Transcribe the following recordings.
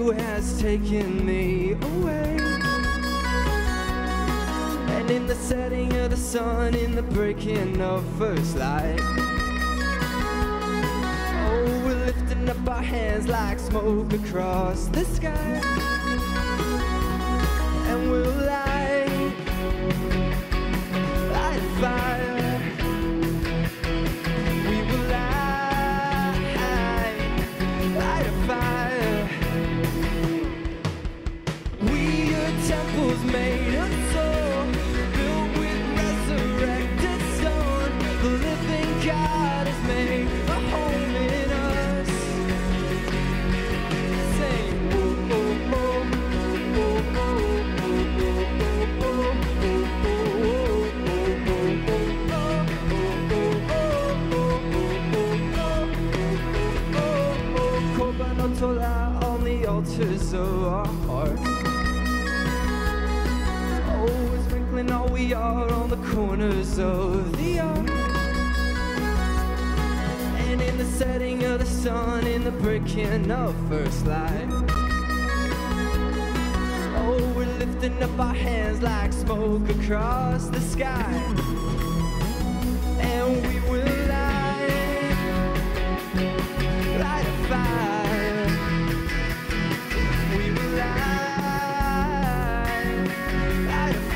who has taken me away. And in the setting of the sun, in the breaking of first light, oh, we're lifting up our hands like smoke across the sky. And we'll light a fire. We will light a fire. We are temples made of soul, built with resurrected stone. The living God has made a home in us. Sing, oh, oh, oh, oh, oh, on the altars of our hearts. Oh, we're sprinkling all we are on the corners of the earth. And in the setting of the sun, in the breaking of first light, oh, we're lifting up our hands like smoke across the sky. And we will light a fire. We will light a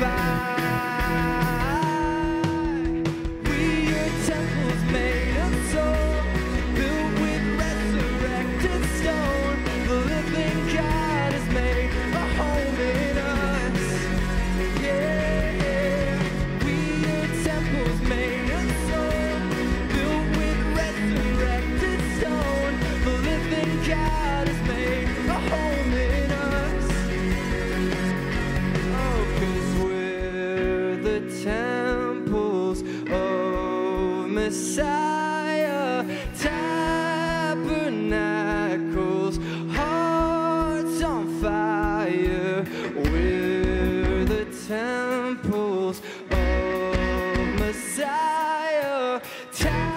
fire. We are temples made of soul, built with resurrected stone. The living God has made a home in us. Yeah, we are temples made of soul, built with resurrected stone. The living God has made a home in us. Oh, 'cause we're the temples of Messiah, tabernacles, hearts on fire. We're the temples of Messiah,